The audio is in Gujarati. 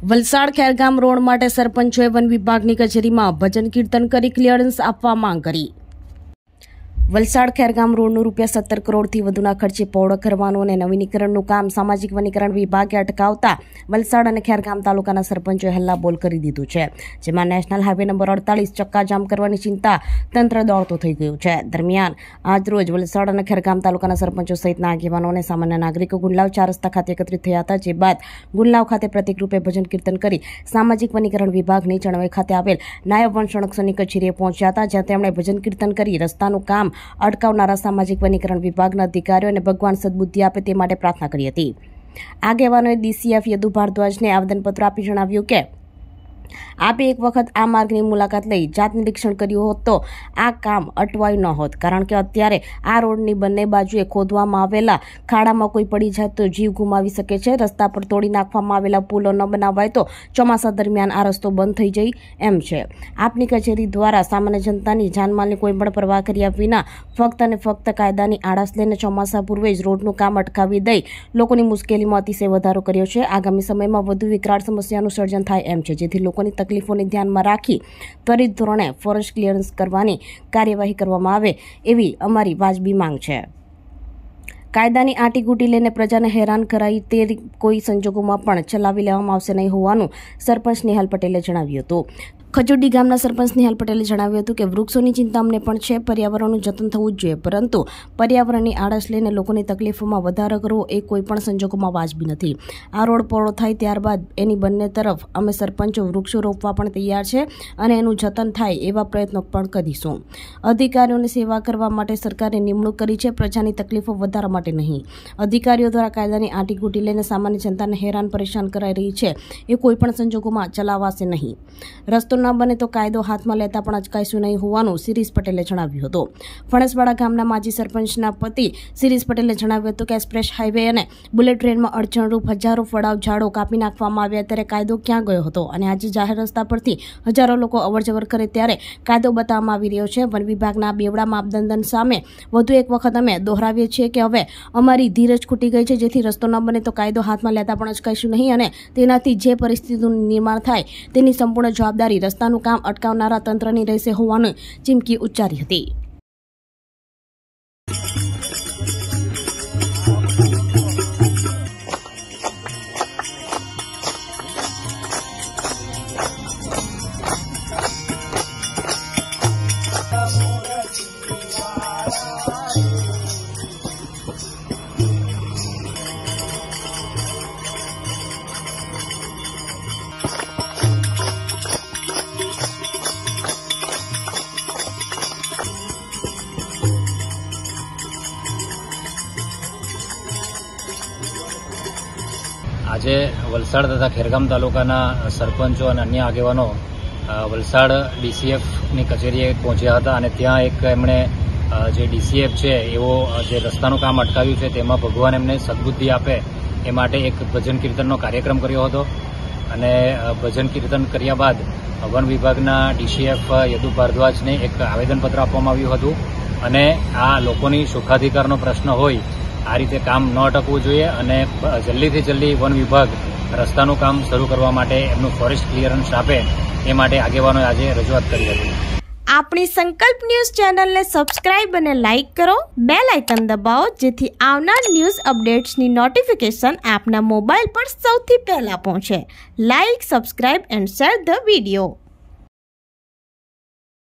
વલસાડ ખેરગામ રોડ માટે સરપંચોએ વન વિભાગની કચેરીમાં ભજન કીર્તન કરી ક્લિયરન્સ આપવા માંગ કરી। વલસાડ ખેરગામ રોડનું ₹17 કરોડથી વધુના ખર્ચે પહોળો કરવાનું અને નવીનીકરણનું કામ સામાજિક વનીકરણ વિભાગે અટકાવતા વલસાડ અને ખેરગામ તાલુકાના સરપંચોએ હલ્લાબોલ કરી દીધું છે, જેમાં નેશનલ હાઈવે નંબર 48 ચક્કાજામ કરવાની ચિંતા તંત્ર દોડતું થઈ ગયું છે। દરમિયાન આજરોજ વલસાડ અને ખેરગામ તાલુકાના સરપંચો સહિતના આગેવાનો અને સામાન્ય નાગરિકો ગુંડલાવ 4 રસ્તા ખાતે એકત્રિત થયા હતા, જે બાદ ગુંડલાવ ખાતે પ્રતિક રૂપે ભજન કીર્તન કરી સામાજિક વનીકરણ વિભાગની ચણવાઈ ખાતે આવેલ નાયબ વન સંરક્ષકની કચેરીએ પહોંચ્યા હતા, જ્યાં તેમણે ભજન કીર્તન કરી રસ્તાનું કામ અટકાવનારા સામાજિક વનીકરણ વિભાગના અધિકારીઓને ભગવાન સદબુદ્ધિ આપે તે માટે પ્રાર્થના કરી હતી। આગેવાનોએ DCF યદુ ભારદ્વાજને આવેદનપત્ર આપી જણાવ્યું કે આપે એક વખત આ માર્ગની મુલાકાત લઈ જાત નિરીક્ષણ કર્યું હોત તો આ કામ અટવાયું ન હોત, કારણ કે અત્યારે આ રોડની બંને બાજુએ ખોદવામાં આવેલા ખાડામાં કોઈ પડી જાય તો જીવ ગુમાવી શકે છે। રસ્તા પર તોડી નાખવામાં આવેલા પુલો ન બનાવાય તો ચોમાસા દરમિયાન આ રસ્તો બંધ થઈ જાય એમ છે। આપની કચેરી દ્વારા સામાન્ય જનતાની જાનમાલની કોઈ પણ પરવા કર્યા વિના ફક્ત અને ફક્ત કાયદાની આળસ લઈને ચોમાસા પૂર્વે જ રોડનું કામ અટકાવી દઈ લોકોની મુશ્કેલીમાં અતિશય વધારો કર્યો છે। આગામી સમયમાં વધુ વિકરાળ સમસ્યાનું સર્જન થાય એમ છે, જેથી લોકોની તકલીફોને ધ્યાનમાં રાખી ત્વરિત ધોરણે ફોરેસ્ટ ક્લિયરન્સ કરવાની કાર્યવાહી કરવામાં આવે એવી અમારી વાજબી માંગ છે। કાયદાની આંટીઘૂંટી લઈને પ્રજાને હેરાન કરાઈ તે કોઈ સંજોગોમાં પણ ચલાવી લેવામાં આવશે નહીં હોવાનું સરપંચ નિહાલ પટેલે જણાવ્યું હતું। ખજુરડી ગામના સરપંચ નિહાલ પટેલે જણાવ્યું હતું કે વૃક્ષોની ચિંતા અમને પણ છે, પર્યાવરણનું જતન થવું જ જોઈએ, પરંતુ પર્યાવરણની આળસ લઈને લોકોની તકલીફોમાં વધારો કરવો એ કોઈ પણ સંજોગોમાં વાજબી નથી। આ રોડ પહોળો થાય ત્યારબાદ એની બંને તરફ અમે સરપંચો વૃક્ષો રોપવા પણ તૈયાર છે અને એનું જતન થાય એવા પ્રયત્નો પણ કરીશું। અધિકારીઓની સેવા કરવા માટે સરકારે નિમણૂક કરી છે, પ્રજાની તકલીફો વધારવા માટે નહીં। અધિકારીઓ દ્વારા કાયદાની આંટીઘૂંટી લઈને સામાન્ય જનતાને હેરાન પરેશાન કરાઈ રહી છે એ કોઈ પણ સંજોગોમાં ચલાવાશે નહીં। રસ્તો ન બને તો કાયદો હાથમાં લેતા પણ અચકાઈશું નહીં હોવાનું શિરીષ પટેલે જણાવ્યું હતું। ફણસવાડા ગામના માજી સરપંચના પતિ શિરીષ પટેલે જણાવ્યું હતું કે એક્સપ્રેસ હાઈવે અને બુલેટ ટ્રેનમાં અડચણરૂપ હજારો ફળાવ ઝાડો કાપી નાખવામાં આવ્યા, ત્યારે કાયદો ક્યાં ગયો હતો અને આજે જાહેર રસ્તા પરથી હજારો લોકો અવરજવર કરે ત્યારે કાયદો બતાવવામાં આવી રહ્યો છે। વન વિભાગના બેવડા માપદંડ સામે વધુ એક વખત અમે દોહરાવીએ છીએ કે હવે અમારી ધીરજ ખૂટી ગઈ છે, જેથી રસ્તો ન બને તો કાયદો હાથમાં લેતા પણ અચકાઈશું નહીં અને તેનાથી જે પરિસ્થિતિનું નિર્માણ થાય તેની સંપૂર્ણ જવાબદારી રસ્તાનું કામ અટકાવનારા તંત્રની રહેશે હોવાની ચીમકી ઉચ્ચારી હતી। આજે વલસાડ તથા ખેરગામ તાલુકાના સરપંચો અને અન્ય આગેવાનો વલસાડ DCFની કચેરીએ પહોંચ્યા હતા અને ત્યાં એક એમણે જે DCF છે એવો જે રસ્તાનું કામ અટકાવ્યું છે તેમાં ભગવાન એમને સદબુદ્ધિ આપે એ માટે એક ભજન કીર્તનનો કાર્યક્રમ કર્યો હતો અને ભજન કીર્તન કર્યા બાદ વન વિભાગના DCF યદુ ભારદ્વાજને એક આવેદનપત્ર આપવામાં આવ્યું હતું અને આ લોકોની સુખાધિકારનો પ્રશ્ન હોય આ રીતે કામ ન અટકવું જોઈએ અને જલ્દીથી જલ્દી વન વિભાગ રસ્તાનું કામ શરૂ કરવા માટે એમનું ફોરેસ્ટ ક્લિયરન્સ આપે એ માટે આગેવાનોએ આજે રજૂઆત કરી હતી। આપણી સંકલ્પ ન્યૂઝ ચેનલને સબસ્ક્રાઇબ અને લાઇક કરો, બેલ આઇકન દબાવો, જેથી આવનાર ન્યૂઝ અપડેટ્સની નોટિફિકેશન આપના મોબાઈલ પર સૌથી પહેલા પહોંચે। Like, subscribe and share the video.